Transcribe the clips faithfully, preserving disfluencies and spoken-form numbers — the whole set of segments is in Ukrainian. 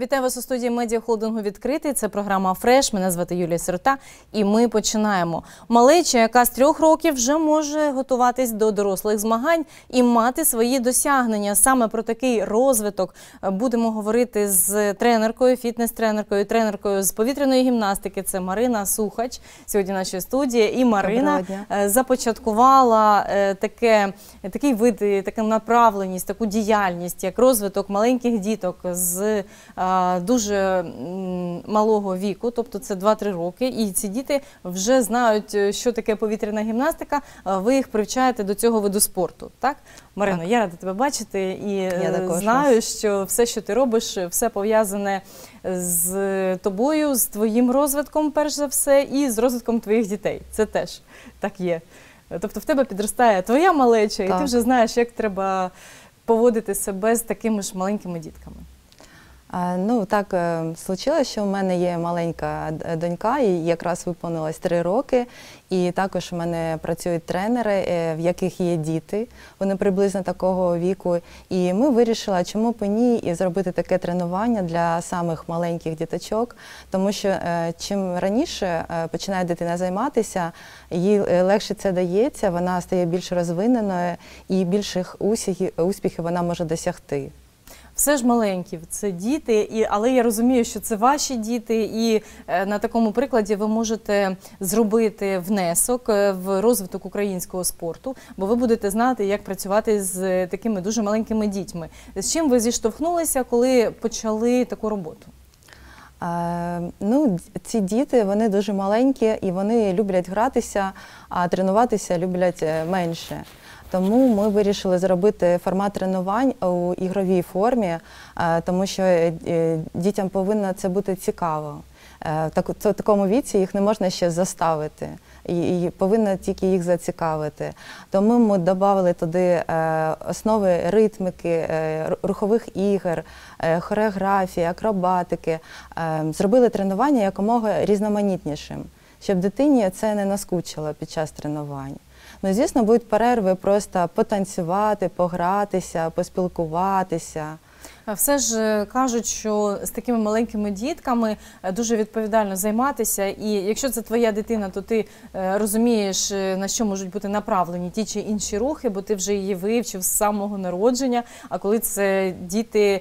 Вітаю вас у студії медіахолдингу «Відкритий». Це програма «Фреш». Мене звати Юлія Сирота. І ми починаємо. Малеча, яка з трьох років вже може готуватись до дорослих змагань і мати свої досягнення. Саме про такий розвиток будемо говорити з тренеркою, фітнес-тренеркою, тренеркою з повітряної гімнастики. Це Марина Сухач сьогодні в нашій студії. І Марина започаткувала таке, такий вид, таку направленість, таку діяльність, як розвиток маленьких діток з дуже малого віку, тобто це два-три роки, і ці діти вже знають, що таке повітряна гімнастика, ви їх привчаєте до цього виду спорту, так? Марино, так. Я рада тебе бачити і знаю, що все, що ти робиш, все пов'язане з тобою, з твоїм розвитком, перш за все, і з розвитком твоїх дітей. Це теж так є. Тобто в тебе підростає твоя малеча, так. І ти вже знаєш, як треба поводити себе з такими ж маленькими дітками. Ну, так случилось, що в мене є маленька донька, їй якраз виповнилось три роки, і також в мене працюють тренери, в яких є діти, вони приблизно такого віку, і ми вирішили, чому б і ні, і зробити таке тренування для самих маленьких діточок, тому що чим раніше починає дитина займатися, їй легше це дається, вона стає більш розвиненою і більших успіхів вона може досягти. Все ж маленькі, це діти, і, але я розумію, що це ваші діти, і е, на такому прикладі ви можете зробити внесок в розвиток українського спорту, бо ви будете знати, як працювати з такими дуже маленькими дітьми. З чим ви зіштовхнулися, коли почали таку роботу? Е, ну, ці діти, вони дуже маленькі, і вони люблять гратися, а тренуватися люблять менше. Тому ми вирішили зробити формат тренувань у ігровій формі, тому що дітям повинно це бути цікаво. В такому віці їх не можна ще заставити, і повинно тільки їх зацікавити. Тому ми додали туди основи ритмики, рухових ігор, хореографії, акробатики. Зробили тренування якомога різноманітнішим, щоб дитині це не наскучило під час тренувань. Ну, звісно, будуть перерви просто потанцювати, погратися, поспілкуватися. Все ж кажуть, що з такими маленькими дітками дуже відповідально займатися, і якщо це твоя дитина, то ти розумієш, на що можуть бути направлені ті чи інші рухи, бо ти вже її вивчив з самого народження, а коли це діти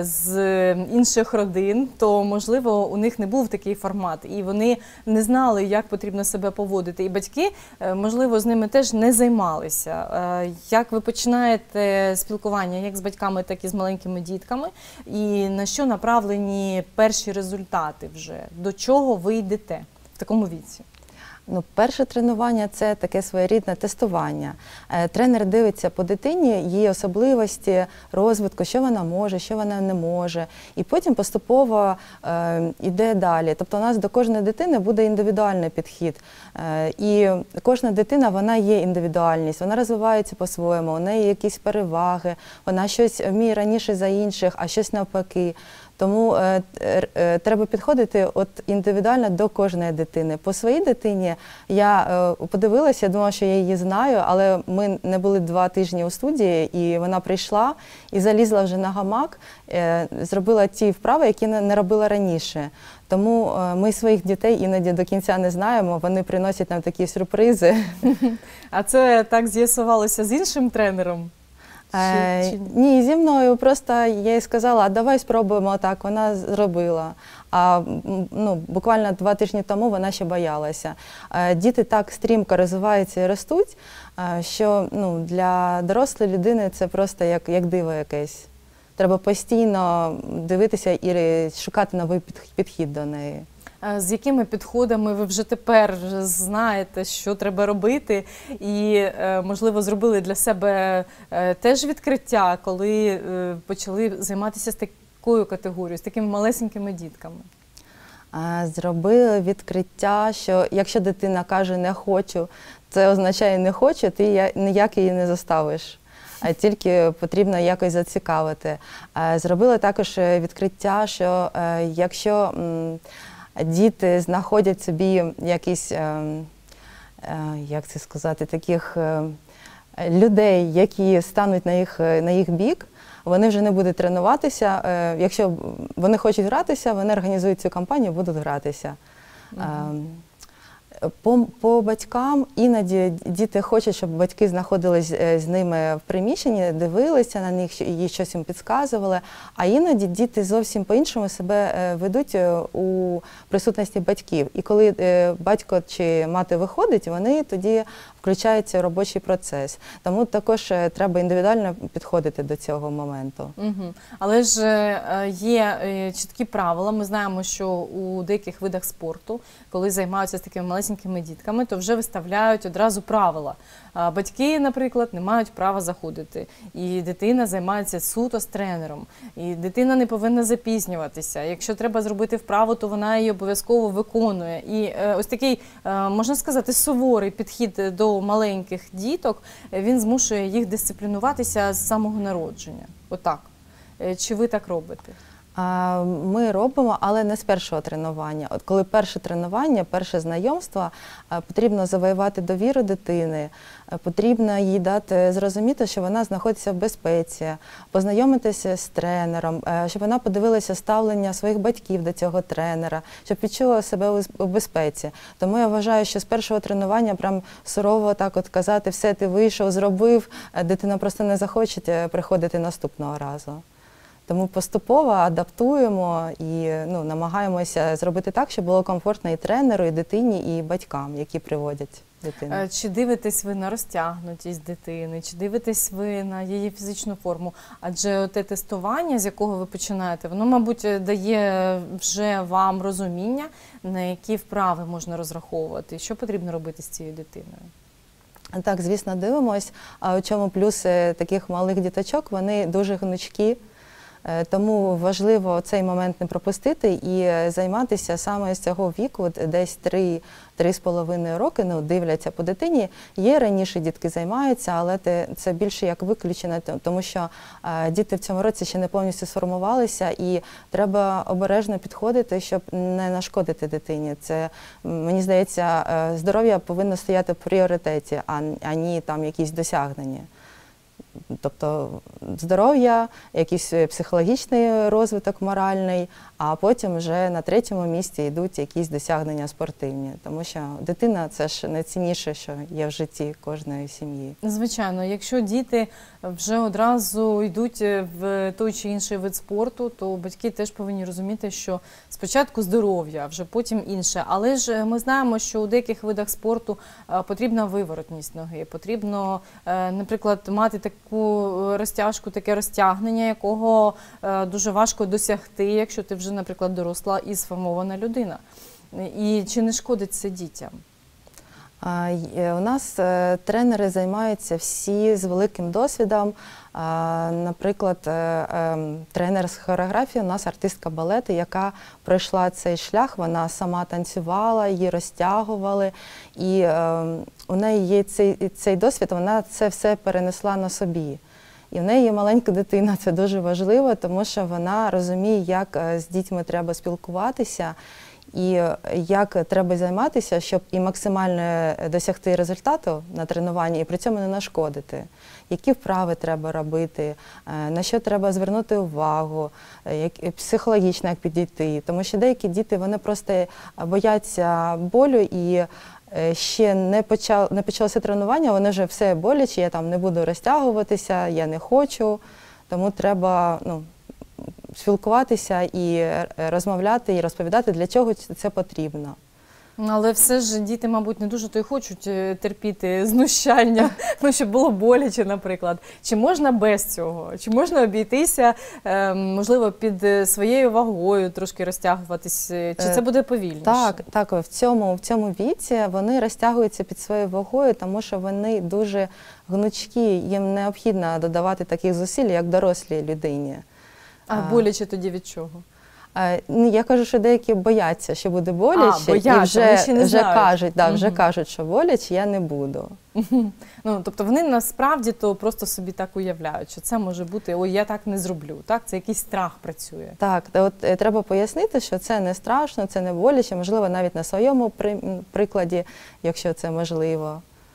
з інших родин, то, можливо, у них не був такий формат, і вони не знали, як потрібно себе поводити, і батьки, можливо, з ними теж не займалися. Як ви починаєте спілкування як з батьками, так і з маленькими дітками? І на що направлені перші результати вже? До чого ви йдете в такому віці? Ну, перше тренування – це таке своєрідне тестування. Тренер дивиться по дитині, її особливості, розвитку, що вона може, що вона не може. І потім поступово е, йде далі. Тобто у нас до кожної дитини буде індивідуальний підхід. Е, і кожна дитина, вона є індивідуальність, вона розвивається по-своєму, у неї якісь переваги, вона щось вміє раніше за інших, а щось навпаки. Тому е, е, треба підходити от індивідуально до кожної дитини. По своїй дитині я е, подивилася, я думала, що я її знаю, але ми не були два тижні у студії, і вона прийшла і залізла вже на гамак, е, зробила ті вправи, які не, не робила раніше. Тому е, ми своїх дітей іноді до кінця не знаємо, вони приносять нам такі сюрпризи. А це так з'ясувалося з іншим тренером? Чи, чи... Ні, зі мною. Просто я їй сказала, а давай спробуємо так. Вона зробила. А ну, буквально два тижні тому вона ще боялася. Діти так стрімко розвиваються і ростуть, що ну, для дорослої людини це просто як, як диво якесь. Треба постійно дивитися і шукати новий підхід до неї. З якими підходами ви вже тепер знаєте, що треба робити, і, можливо, зробили для себе теж відкриття, коли почали займатися з такою категорією, з такими малесенькими дітками? Зробили відкриття, що якщо дитина каже «не хочу», це означає «не хочу», ти ніяк її не заставиш. Тільки потрібно якось зацікавити. Зробили також відкриття, що якщо діти знаходять собі якісь, як це сказати, таких людей, які стануть на їх, на їх бік, вони вже не будуть тренуватися. Е, Якщо вони хочуть гратися, вони організують цю кампанію, будуть гратися. Mm-hmm. По, по батькам іноді діти хочуть, щоб батьки знаходились з ними в приміщенні, дивилися на них і щось їм підказували, а іноді діти зовсім по-іншому себе ведуть у присутності батьків. І коли батько чи мати виходить, вони тоді включаються в робочий процес. Тому також треба індивідуально підходити до цього моменту. Угу. Але ж є чіткі правила. Ми знаємо, що у деяких видах спорту, коли займаються з такими малесенькими дітками, то вже виставляють одразу правила. Батьки, наприклад, не мають права заходити. І дитина займається суто з тренером. І дитина не повинна запізнюватися. Якщо треба зробити вправу, то вона її обов'язково виконує. І ось такий, можна сказати, суворий підхід до маленьких діток, він змушує їх дисциплінуватися з самого народження. Отак. Чи ви так робите? Ми робимо, але не з першого тренування. От коли перше тренування, перше знайомство, потрібно завоювати довіру дитини, потрібно їй дати зрозуміти, що вона знаходиться в безпеці, познайомитися з тренером, щоб вона подивилася ставлення своїх батьків до цього тренера, щоб відчула себе у безпеці. Тому я вважаю, що з першого тренування прям сурово так от казати, все, ти вийшов, зробив, дитина просто не захоче приходити наступного разу. Тому поступово адаптуємо і ну, намагаємося зробити так, щоб було комфортно і тренеру, і дитині, і батькам, які приводять дитину. Чи дивитесь ви на розтягнутість дитини, чи дивитесь ви на її фізичну форму? Адже те тестування, з якого ви починаєте, воно, мабуть, дає вже вам розуміння, на які вправи можна розраховувати, що потрібно робити з цією дитиною. Так, звісно, дивимось. А у чому плюс таких малих діточок, вони дуже гнучкі. Тому важливо цей момент не пропустити і займатися саме з цього віку, десь три з половиною роки, ну, дивляться по дитині. Є раніше дітки займаються, але це більше як виключено, тому що діти в цьому році ще не повністю сформувалися і треба обережно підходити, щоб не нашкодити дитині. Це, мені здається, здоров'я повинно стояти в пріоритеті, а не там якісь досягнення. Тобто здоров'я, якийсь психологічний розвиток моральний, а потім вже на третьому місці йдуть якісь досягнення спортивні. Тому що дитина – це ж найцінніше, що є в житті кожної сім'ї. Звичайно, якщо діти вже одразу йдуть в той чи інший вид спорту, то батьки теж повинні розуміти, що спочатку здоров'я, вже потім інше. Але ж ми знаємо, що у деяких видах спорту потрібна виворотність ноги, потрібно, наприклад, мати таку розтяжку, таке розтягнення, якого дуже важко досягти, якщо ти вже, наприклад, доросла і сформована людина. І чи не шкодить це дітям? У нас тренери займаються всі з великим досвідом. Наприклад, тренер з хореографії у нас артистка балету, яка пройшла цей шлях, вона сама танцювала, її розтягували. І у неї є цей, цей досвід, вона це все перенесла на собі. І в неї є маленька дитина, це дуже важливо, тому що вона розуміє, як з дітьми треба спілкуватися, і як треба займатися, щоб і максимально досягти результату на тренуванні, і при цьому не нашкодити. Які вправи треба робити, на що треба звернути увагу, як, психологічно як підійти. Тому що деякі діти, вони просто бояться болю і ще не, почав, не почалося тренування, вони вже все боляче, я там не буду розтягуватися, я не хочу. Тому треба, ну, спілкуватися і розмовляти, і розповідати, для чого це потрібно. Але все ж діти, мабуть, не дуже то й хочуть терпіти знущання, ну, щоб було боляче, наприклад. Чи можна без цього? Чи можна обійтися, можливо, під своєю вагою трошки розтягуватись? Чи це буде повільніше? Так, так, в цьому, в цьому віці вони розтягуються під своєю вагою, тому що вони дуже гнучкі, їм необхідно додавати таких зусиль, як дорослій людині. А боляче тоді від чого? Я кажу, що деякі бояться, що буде боляче, а, бояться, і вже, ще не вже, кажуть, да, угу. вже кажуть, що боляче, я не буду. Ну, тобто вони насправді то просто собі так уявляють, що це може бути, ой, я так не зроблю, так? Це якийсь страх працює. Так, от треба пояснити, що це не страшно, це не боляче, можливо, навіть на своєму при, прикладі, якщо це можливо.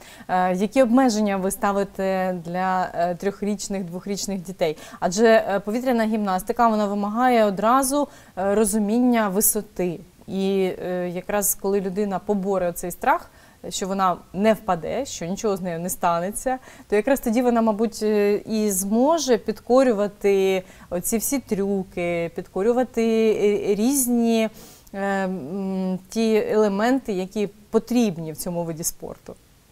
Е, Які обмеження ви ставите для е, трьохрічних, двохрічних дітей? Адже е, повітряна гімнастика, вона вимагає одразу е, розуміння висоти. І е, якраз коли людина поборе цей страх, що вона не впаде, що нічого з нею не станеться, то якраз тоді вона, мабуть, і зможе підкорювати оці всі трюки, підкорювати різні е, м, ті елементи, які потрібні в цьому виді спорту.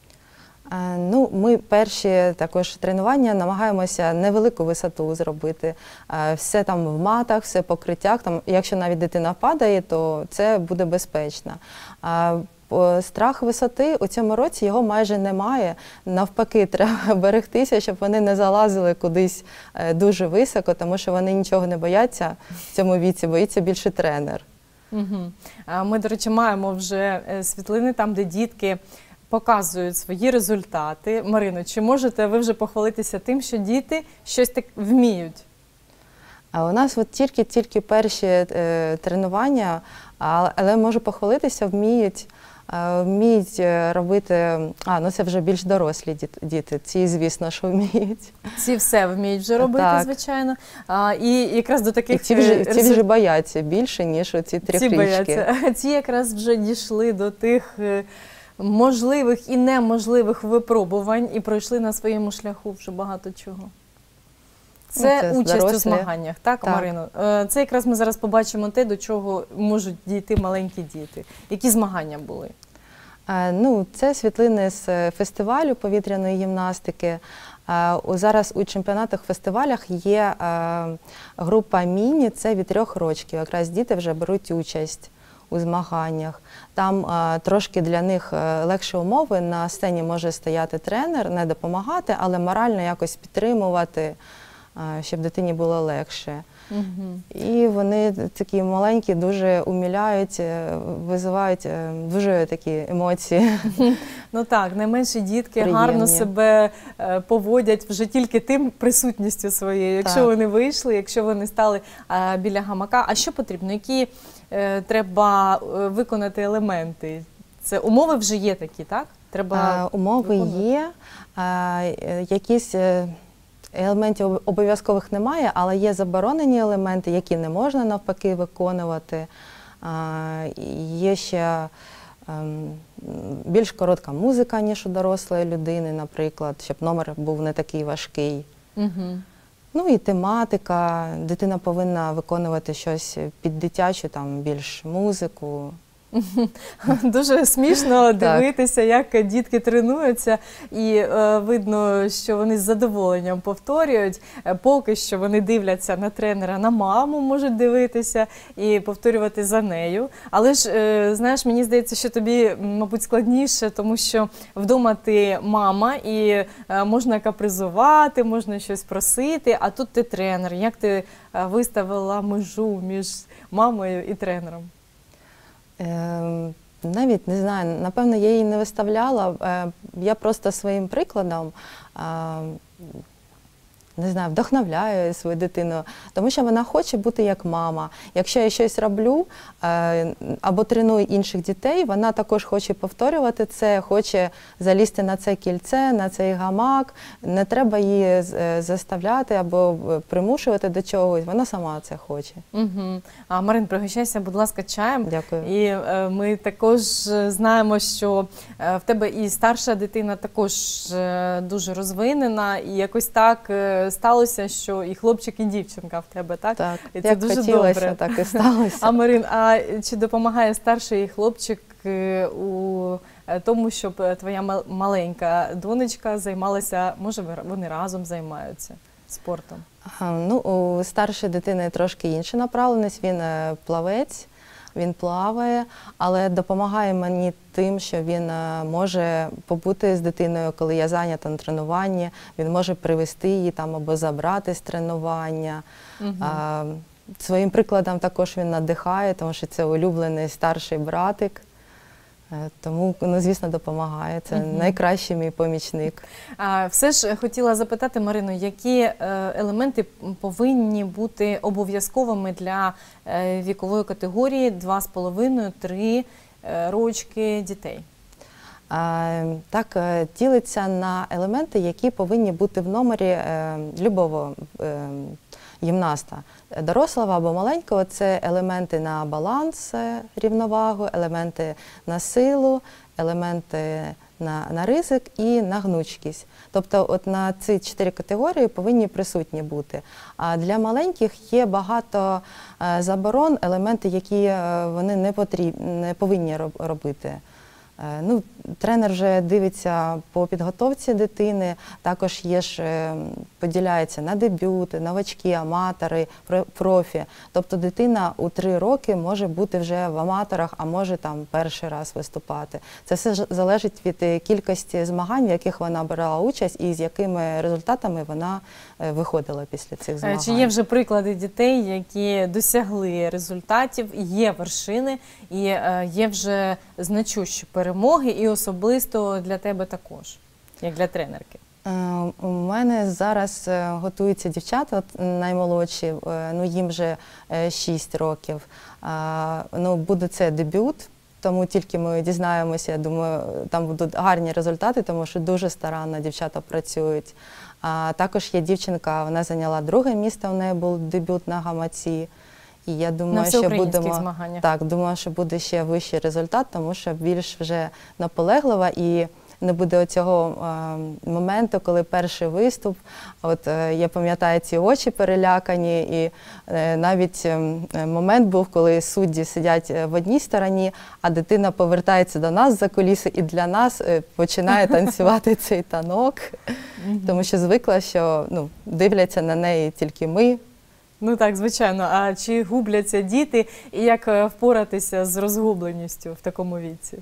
Е, Ну, ми перші також тренування намагаємося невелику висоту зробити. Е, Все там в матах, все в покриттях. Там, якщо навіть дитина падає, то це буде безпечно. Е, по- Страх висоти у цьому році його майже немає. Навпаки, треба берегтися, щоб вони не залазили кудись е, дуже високо, тому що вони нічого не бояться в цьому віці, боїться більше тренер. Угу. Ми, до речі, маємо вже е, світлини там, де дітки показують свої результати. Марино, чи можете ви вже похвалитися тим, що діти щось так вміють? А у нас от тільки-тільки перші е, тренування, а- але можу похвалитися, вміють, е, вміють е, робити, а, ну це вже більш дорослі діт- діти, ці, звісно, що вміють. Ці все вміють вже робити, Так. звичайно. А, і якраз до І таких ці вже, е, ці вже бояться більше, ніж оці ці трьохрічки. бояться. А ці якраз вже дійшли до тих е, можливих і неможливих випробувань і пройшли на своєму шляху вже багато чого. Це, це участь у дорослі. змаганнях, так, Так. Марино? Е, Це якраз ми зараз побачимо те, до чого можуть дійти маленькі діти. Які змагання були? Е, Ну, це світлини з е, фестивалю повітряної гімнастики. Е, у- Зараз у чемпіонатах, фестивалях є е, група міні, це від трьох років. Якраз діти вже беруть участь у змаганнях. Там е, трошки для них е, легші умови. На сцені може стояти тренер, не допомагати, але морально якось підтримувати, е, щоб дитині було легше. Угу. І вони такі маленькі, дуже умиляють, е, визивають е, дуже такі емоції. Ну так, найменші дітки Приємні. гарно себе е, поводять вже тільки тим присутністю своєю. Якщо Так. вони вийшли, якщо вони стали е, біля гамака. А що потрібно? Які е, треба е, виконати елементи? Це умови вже є такі, так? Треба Е, Умови виконувати. є, е, е, якісь е, елементів об- обов'язкових немає, але є заборонені елементи, які не можна навпаки виконувати. Е, Є ще ем, більш коротка музика, ніж у дорослої людини, наприклад, щоб номер був не такий важкий. Угу. Ну і тематика. Дитина повинна виконувати щось під дитячу, там більш музику. Дуже смішно дивитися, як дітки тренуються, і е, видно, що вони з задоволенням повторюють. Е, Поки що вони дивляться на тренера, на маму можуть дивитися і повторювати за нею. Але ж, е, знаєш, мені здається, що тобі, мабуть, складніше, тому що вдома ти мама і е, можна капризувати, можна щось просити, а тут ти тренер. Як ти е, виставила межу між мамою і тренером? Ем, Навіть не знаю, напевно, я її не виставляла. Е, Я просто своїм прикладом е, не знаю, вдохновляю свою дитину, тому що вона хоче бути як мама. Якщо я щось роблю е, або треную інших дітей, вона також хоче повторювати це, хоче залізти на це кільце, на цей гамак. Не треба її е, заставляти або примушувати до чогось, вона сама це хоче. Угу. А, Марин, пригощайся, будь ласка, чаєм. Дякую. І е, ми також знаємо, що е, в тебе і старша дитина також е, дуже розвинена, і якось так е, сталося, що і хлопчик, і дівчинка в тебе, так? Так, І це як дуже хотілося, добре. так і сталося. А, Марин, а чи допомагає старший хлопчик е, у е, тому, щоб твоя мал- маленька донечка займалася, може, ви- вони разом займаються спортом? Ага, ну, у старшої дитини трошки інша направленість, він е, плавець, він плаває, але допомагає мені тим, що він е, може побути з дитиною, коли я зайнята на тренуванні, він може привезти її там або забрати з тренування. Угу. А, своїм прикладом також він надихає, тому що це улюблений старший братик. Е, Тому, ну, звісно, допомагає. Це Мгм. найкращий мій помічник. А, все ж хотіла запитати, Марину, які е, елементи повинні бути обов'язковими для е, вікової категорії два з половиною - три рочки дітей? е, так е, ділиться на елементи, які повинні бути в номері е, любого е, гімнаста. Дорослого або маленького – це елементи на баланс, е, рівновагу, елементи на силу, елементи на, на ризик і на гнучкість. Тобто от на ці чотири категорії повинні присутні бути. А для маленьких є багато е, заборон, елементи, які е, вони не, потріб, не повинні роб, робити. Е, ну, тренер вже дивиться по підготовці дитини, також є ж, е, поділяється на дебюти, новачки, аматори, профі. Тобто дитина у три роки може бути вже в аматорах, а може там перший раз виступати. Це все залежить від кількості змагань, в яких вона брала участь і з якими результатами вона е, виходила після цих змагань. Чи є вже приклади дітей, які досягли результатів, є вершини і е, є вже значущі перемоги, і особисто для тебе також, як для тренерки? У мене зараз готуються дівчата, наймолодші, ну їм вже шість років. Ну, буде це дебют, тому тільки ми дізнаємося, я думаю, там будуть гарні результати, тому що дуже старанно дівчата працюють. А також є дівчинка, вона зайняла друге місце, у неї був дебют на гамаці. І я думаю, на що будемо змаганнях. Так, думаю, що буде ще вищий результат, тому що більш вже наполеглива і не буде цього е, моменту, коли перший виступ. От е, я пам'ятаю ці очі перелякані, і е, навіть е, момент був, коли судді сидять в одній стороні, а дитина повертається до нас за куліси і для нас е, починає танцювати цей танок, тому що звикла, що ну, дивляться на неї тільки ми. Ну так, звичайно. А чи губляться діти і як впоратися з розгубленістю в такому віці?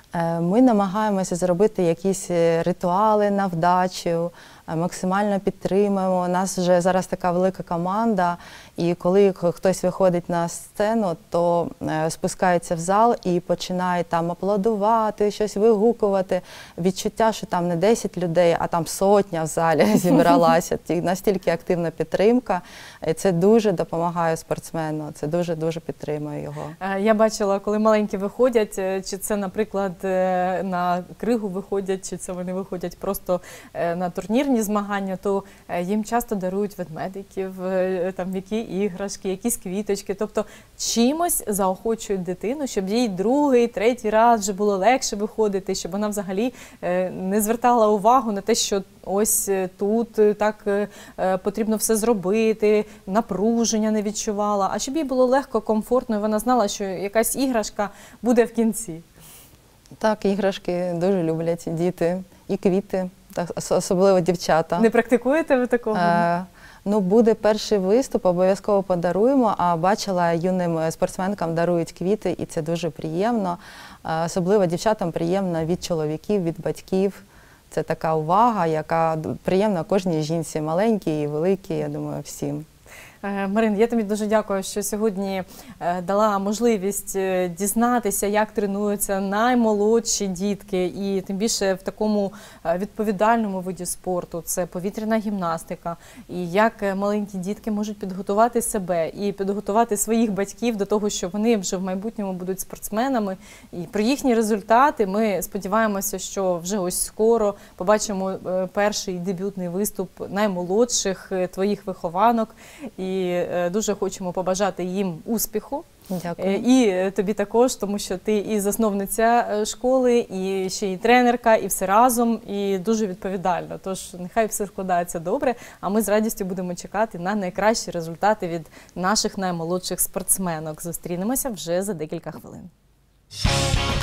Ми намагаємося зробити якісь ритуали на вдачу, максимально підтримуємо. У нас вже зараз така велика команда, і коли хтось виходить на сцену, то спускається в зал і починає там аплодувати, щось вигукувати. Відчуття, що там не десять людей, а там сотня в залі зібралася. Настільки активна підтримка. І це дуже допомагає спортсмену, це дуже-дуже підтримує його. Я бачила, коли маленькі виходять, чи це, наприклад, на кригу виходять, чи це вони виходять просто на турнірні змагання, то їм часто дарують ведмедиків, там які іграшки, якісь квіточки. Тобто чимось заохочують дитину, щоб їй другий, третій раз вже було легше виходити, щоб вона взагалі не звертала увагу на те, що ось тут так потрібно все зробити, напруження не відчувала, а щоб їй було легко, комфортно, і вона знала, що якась іграшка буде в кінці. Так, іграшки дуже люблять діти, і квіти, так, особливо дівчата. Не практикуєте ви такого? Е, ну, буде перший виступ, обов'язково подаруємо, а бачила, юним спортсменкам дарують квіти, і це дуже приємно. Е, особливо дівчатам приємно від чоловіків, від батьків. Це така увага, яка приємна кожній жінці, маленькій і великій, я думаю, всім. Марин, я тобі дуже дякую, що сьогодні дала можливість дізнатися, як тренуються наймолодші дітки, і тим більше в такому відповідальному виді спорту, це повітряна гімнастика, і як маленькі дітки можуть підготувати себе і підготувати своїх батьків до того, що вони вже в майбутньому будуть спортсменами. І про їхні результати ми сподіваємося, що вже ось скоро побачимо перший дебютний виступ наймолодших твоїх вихованок. І дуже хочемо побажати їм успіху. Дякую. І тобі також, тому що ти і засновниця школи, і ще й тренерка, і все разом, і дуже відповідально. Тож нехай все складається добре, а ми з радістю будемо чекати на найкращі результати від наших наймолодших спортсменок. Зустрінемося вже за декілька хвилин.